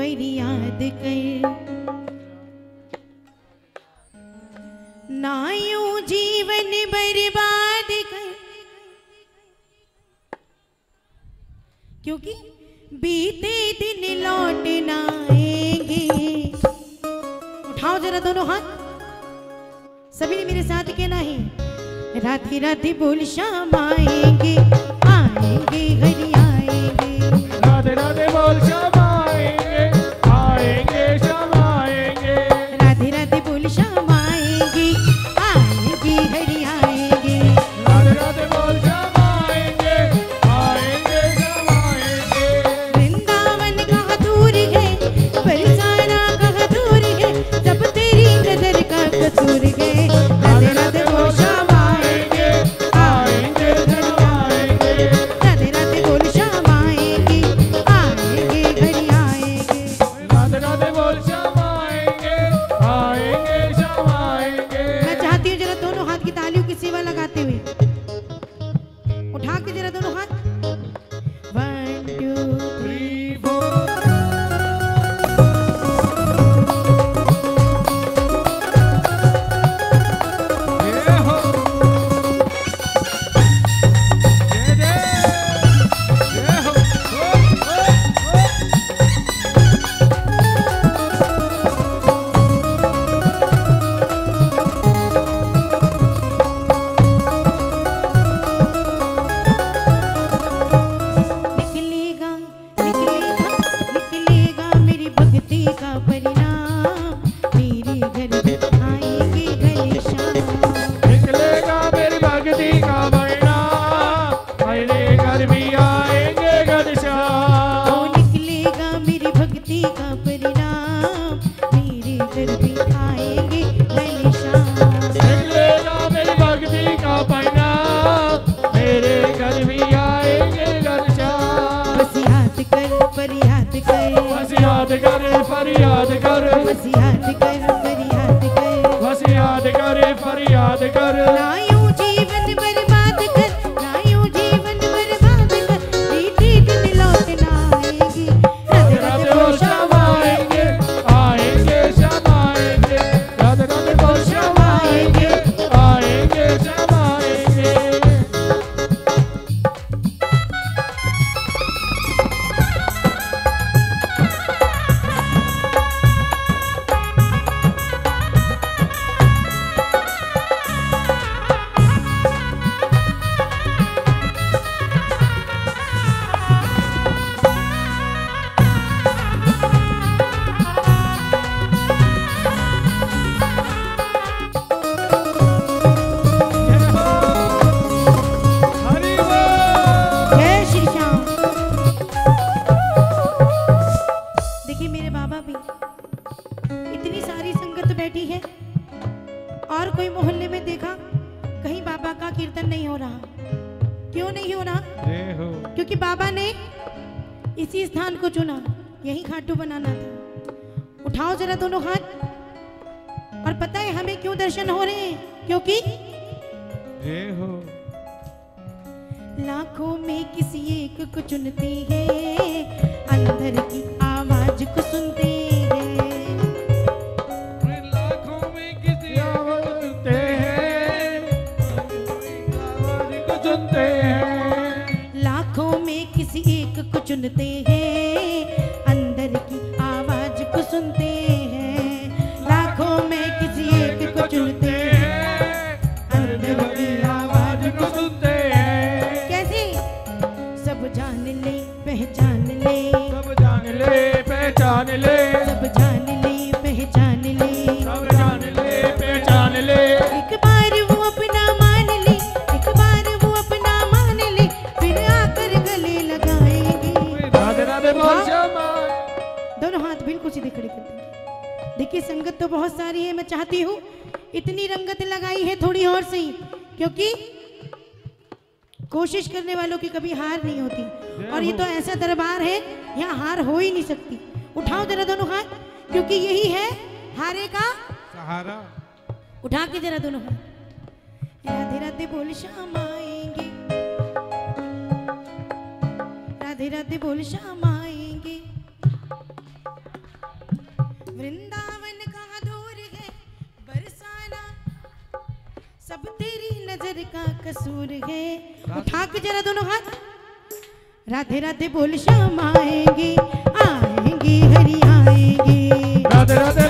फरियाद कर, ना यूं जीवन बर्बाद कर, क्योंकि बीते दिन लौट ना आएंगे। उठाओ जरा दोनों हाथ, सभी ने मेरे साथ कहना है, राधे राधे बोल शाम आएंगे, आएंगे घर आएंगे, राधे राधे बोल शाम आएंगे, आएंगे शाम आएंगे, राधे राधे बोल शाम आएंगे, आएंगे घर आएंगे, राधे राधे बोल शाम आएंगे, आएंगे शाम आएंगे। वृंदावन कहाँ दूर है, बरसाना कहाँ दूर है, सब तेरी नजर का कसूर है। राधे राधे बोल शाम आएंगे, आएंगे घर आएंगे, राधे राधे बोल शाम आएंगे, आएंगे घर आएंगे। राधे राधे बोल शाम आएंगे, आएंगे शाम आएंगे। मैं चाहती हूँ जरा दोनों हाथ की तालियों की सेवा लगाते हुए उठा के जरा दोनों हाथ, 1 2 3 4 ये हो ये दे ये हो निकलेगा निकलेगा निकलेगा मेरी भक्ति का परिणाम, मेरे घर भी आएंगे घनश्याम। निकलेगा मेरी भक्ति का परिणाम, मेरे घर भी आएंगे घनश्याम। ओ निकलेगा मेरी भक्ति का परिणाम, मेरे घर भी आएंगे घनश्याम। निकलेगा मेरी भक्ति का परिणाम, मेरे घर भी आएंगे घनश्याम। बस याद कर फरियाद कर, बस याद कर फरियाद कर, बस याद कर फरियाद कर, बस याद कर फरियाद कर। ना यूं जीवन बर्बाद कर, ना यूं जीवन बर्बाद कर, बीते दिन लौट ना आएगी। राधे राधे बोल शाम आएंगे, आएंगे शाम आएंगे, राधे राधे बोल शाम आएंगे, आएंगे शाम आएंगे। हरि बोल। जय श्री श्याम। देखिए मेरे बाबा भी, इतनी सारी संगत बैठी है और कोई मोहल्ले में देखा कहीं बाबा का कीर्तन नहीं हो रहा। क्यों नहीं हो रहा? जय हो। क्योंकि बाबा ने इसी स्थान को चुना, यही खाटू बनाना था। उठाओ जरा दोनों हाथ, और पता है हमें क्यों दर्शन हो रहे हैं? क्योंकि जय हो। लाखों में किसी एक को चुनते हैं, अंदर की आवाज को सुनते हैं। लाखों में किसी आवाज़ हैं, आवाज़ को सुनते हैं। लाखों में किसी एक को चुनते हैं, अंदर की आवाज को सुनते हैं। लाखों में किसी एक को चुनते हैं, अंदर की आवाज को सुनते हैं। कैसे? सब जान ले पहचान ले, सब जान ले पहचान ले, सब जान ले पहचान ले, सब जान ले पहचान ले। एक बार वो अपना मान ले, एक बार वो अपना मान ले, फिर आकर गले लगाएंगे। राधे राधे बोल श्याम। दोनों हाथ बिल्कुल सीधे खड़े कर देंगे। देखिए संगत तो बहुत सारी है, मैं चाहती हूँ इतनी रंगत लगाई है थोड़ी और सही, क्योंकि कोशिश करने वालों की कभी हार नहीं होती। और ये तो ऐसा दरबार है, यहाँ हार हो ही नहीं सकती। उठाओ जरा दोनों हाथ, क्योंकि यही है हारे का सहारा। उठा के जरा दोनों हाथ। राधे राधे बोल शाम आएंगे, राधे राधे बोल शाम आएंगे, वृंदावन कहाँ दूर है बरसाना, सब तेरी नजर का कसूर है। उठा के जरा दोनों हाथ, राधे राधे बोल श्याम आएंगे, आएंगे हरि आएंगे। राधे राधे